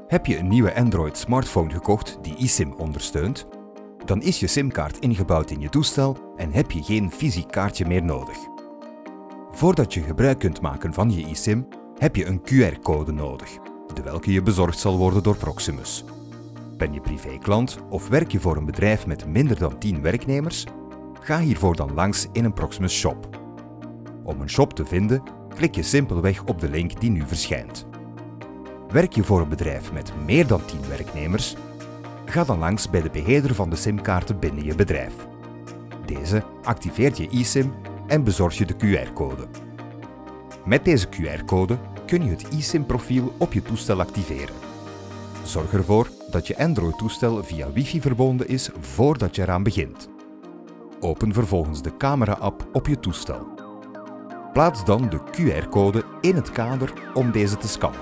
Heb je een nieuwe Android smartphone gekocht die eSIM ondersteunt? Dan is je simkaart ingebouwd in je toestel en heb je geen fysiek kaartje meer nodig. Voordat je gebruik kunt maken van je eSIM, heb je een QR-code nodig, de welke je bezorgd zal worden door Proximus. Ben je privéklant of werk je voor een bedrijf met minder dan 10 werknemers? Ga hiervoor dan langs in een Proximus shop. Om een shop te vinden, klik je simpelweg op de link die nu verschijnt. Werk je voor een bedrijf met meer dan 10 werknemers? Ga dan langs bij de beheerder van de simkaarten binnen je bedrijf. Deze activeert je eSIM en bezorgt je de QR-code. Met deze QR-code kun je het eSIM-profiel op je toestel activeren. Zorg ervoor dat je Android-toestel via wifi verbonden is voordat je eraan begint. Open vervolgens de camera-app op je toestel. Plaats dan de QR-code in het kader om deze te scannen.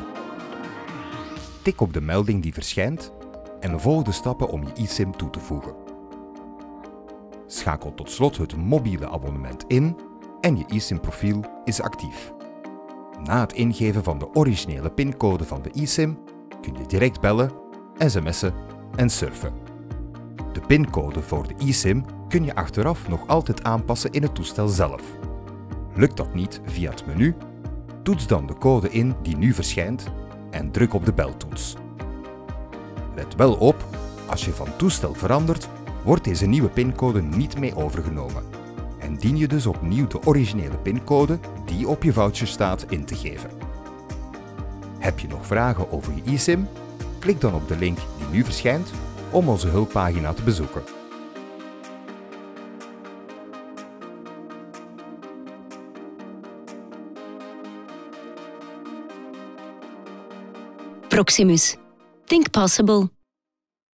Tik op de melding die verschijnt en volg de stappen om je eSIM toe te voegen. Schakel tot slot het mobiele abonnement in en je eSIM-profiel is actief. Na het ingeven van de originele pincode van de eSIM kun je direct bellen, sms'en en surfen. De pincode voor de eSIM kun je achteraf nog altijd aanpassen in het toestel zelf. Lukt dat niet via het menu? Toets dan de code in die nu verschijnt en druk op de beltoets. Let wel op, als je van toestel verandert, wordt deze nieuwe pincode niet mee overgenomen en dien je dus opnieuw de originele pincode die op je voucher staat in te geven. Heb je nog vragen over je eSIM? Klik dan op de link die nu verschijnt om onze hulppagina te bezoeken. Proximus. Think possible.